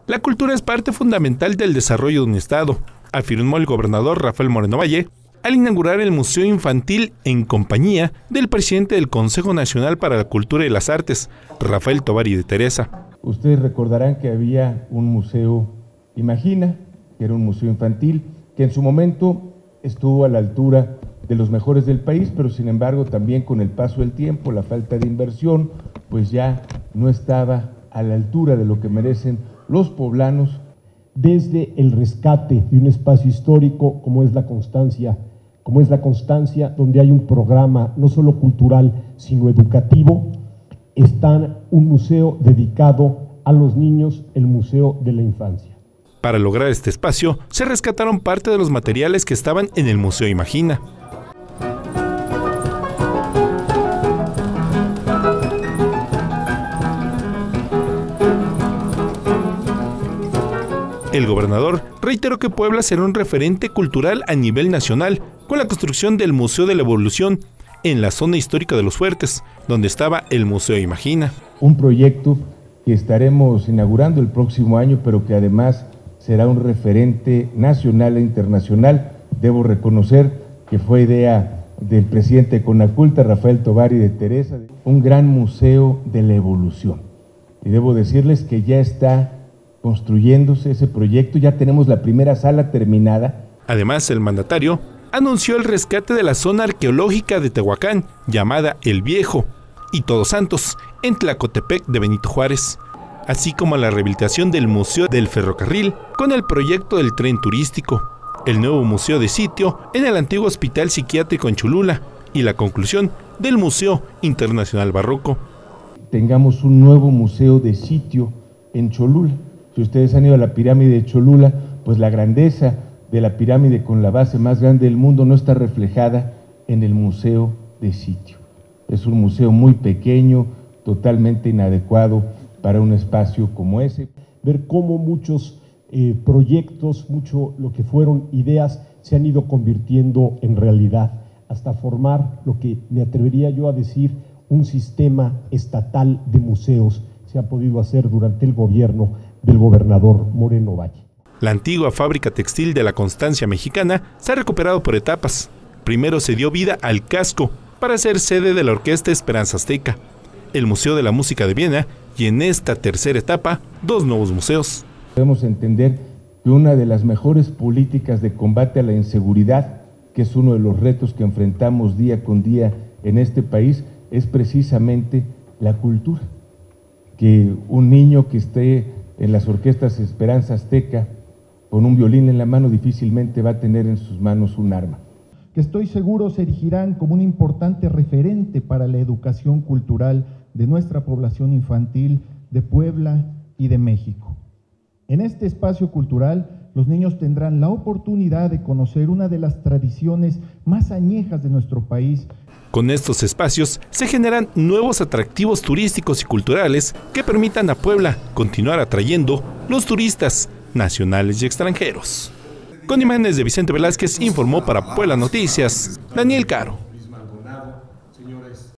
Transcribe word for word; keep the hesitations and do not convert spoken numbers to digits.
La cultura es parte fundamental del desarrollo de un estado, afirmó el gobernador Rafael Moreno Valle al inaugurar el Museo Infantil en compañía del presidente del Consejo Nacional para la Cultura y las Artes, Rafael Tovar y de Teresa. Ustedes recordarán que había un museo Imagina, que era un museo infantil, que en su momento estuvo a la altura de los mejores del país, pero sin embargo también con el paso del tiempo, la falta de inversión, pues ya no estaba a la altura de lo que merecen los poblanos. Desde el rescate de un espacio histórico como es la Constancia, como es la Constancia, donde hay un programa no solo cultural, sino educativo, está un museo dedicado a los niños, el Museo de la Infancia. Para lograr este espacio, se rescataron parte de los materiales que estaban en el Museo Imagina. El gobernador reiteró que Puebla será un referente cultural a nivel nacional con la construcción del Museo de la Evolución en la zona histórica de Los Fuertes, donde estaba el Museo Imagina. Un proyecto que estaremos inaugurando el próximo año, pero que además será un referente nacional e internacional. Debo reconocer que fue idea del presidente de Conaculta, Rafael Tovar y de Teresa, un gran museo de la evolución. Y debo decirles que ya está construyéndose ese proyecto, ya tenemos la primera sala terminada. Además, el mandatario anunció el rescate de la zona arqueológica de Tehuacán, llamada El Viejo, y Todos Santos, en Tlacotepec de Benito Juárez, así como la rehabilitación del Museo del Ferrocarril con el proyecto del tren turístico, el nuevo museo de sitio en el antiguo Hospital Psiquiátrico en Cholula y la conclusión del Museo Internacional Barroco. Tengamos un nuevo museo de sitio en Cholula. Si ustedes han ido a la pirámide de Cholula, pues la grandeza de la pirámide con la base más grande del mundo no está reflejada en el museo de sitio. Es un museo muy pequeño, totalmente inadecuado para un espacio como ese. Ver cómo muchos eh, proyectos, mucho lo que fueron ideas, se han ido convirtiendo en realidad, hasta formar lo que me atrevería yo a decir un sistema estatal de museos se ha podido hacer durante el gobierno del gobernador Moreno Valle. La antigua fábrica textil de la Constancia mexicana se ha recuperado por etapas. Primero se dio vida al casco para ser sede de la Orquesta Esperanza Azteca, el Museo de la Música de Viena y en esta tercera etapa, dos nuevos museos. Debemos entender que una de las mejores políticas de combate a la inseguridad, que es uno de los retos que enfrentamos día con día en este país, es precisamente la cultura. Que un niño que esté en las orquestas Esperanza Azteca con un violín en la mano difícilmente va a tener en sus manos un arma. Que estoy seguro se erigirán como un importante referente para la educación cultural de nuestra población infantil de Puebla y de México. En este espacio cultural, los niños tendrán la oportunidad de conocer una de las tradiciones más añejas de nuestro país. Con estos espacios se generan nuevos atractivos turísticos y culturales que permitan a Puebla continuar atrayendo los turistas nacionales y extranjeros. Con imágenes de Vicente Velázquez, informó para Puebla Noticias, Daniel Caro.